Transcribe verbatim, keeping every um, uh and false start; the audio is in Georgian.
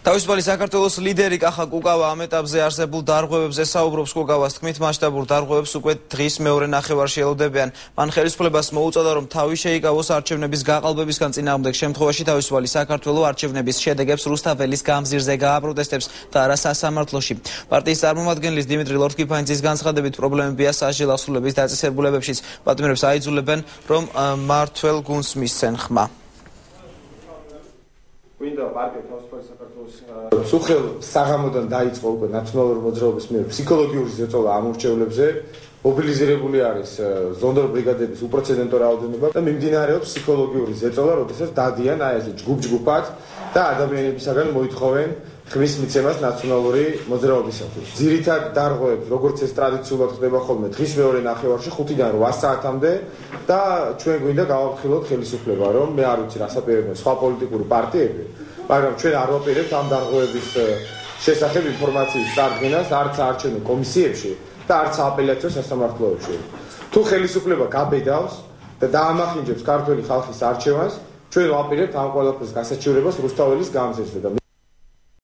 თავისუფალი საქართველოს ლიდერი კახა კუკავა ამ ეტაპზე არსებულ დარღვევებზე საუბრობს. კუკავას თქმით, მასშტაბურ დარღვევებს უკვე დღის მეორე ნახევარში ელოდებიან. მან ხელისუფლებას მოუწოდა, რომ თავი შეიკავოს არჩევნების გაყალბებისგან წინააღმდეგ შემთხვევაში თავისუფალი საქართველო არჩევნების შედეგებს რუსთაველის გამზირზე გააპროტესტებს და არა სასამართლოში. პარტიის წარმომადგენლის დიმიტრი ლორთქიფანიძის განცხადებით, პრობლემებია სასჯელ ასრულების დაწესებულებებშიც. პატიმრებს აიძულებენ, რომ მმართველ გუნდს მისცენ ხმა. სუხელ საღამოდან დაიწყო უკვე ნაციონალური მოძრაობის მიერ ფსიქოლოგიური ზეწოლა ამ ურჩევლებზე. მობილიზირებული არის ზონდარ ბრიგადების უპრეცედენტო რაოდენობა და მიმდინარეობს ფსიქოლოგიური ზეწოლა, როდესაც დადიან აი ესე ჯგუფ-ჯგუფად და ადამიანებისაგან მოითხოვენ ხმის მიცემას ნაციონალური მოძრაობისათვის. ძირითად დარღვევებს, როგორც ეს ტრადიციულად ხდება ხოლმე, დღის მეორე ნახევარში ხუთიდან რვა საათამდე და ჩვენ გვინდა გავაფრთხილოთ ხელისუფლება, რომ მე არ ვიცი რა საპირებდნენ სხვა პოლიტიკური პარტიები, მაგრამ ჩვენ არ ვაპირებთ ამ დარღვევების შესახებ ინფორმაციის წარდგენას არც არჩევნო კომისიებში და არც აპელაციო სასამართლოებში. თუ ხელისუფლება გაბედავს და დაამახინჯებს ქართველი ხალხის არჩევანს, ჩვენ ვაპირებთ ამ ყველაფრის გასაჩივრებას რუსთაველის გამზირზე.